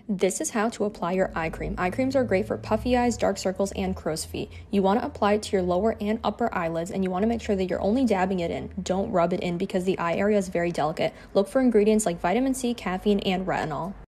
This is how to apply your eye cream. Eye creams are great for puffy eyes, dark circles, and crow's feet. You want to apply it to your lower and upper eyelids, and you want to make sure that you're only dabbing it in. Don't rub it in because the eye area is very delicate. Look for ingredients like vitamin C, caffeine, and retinol.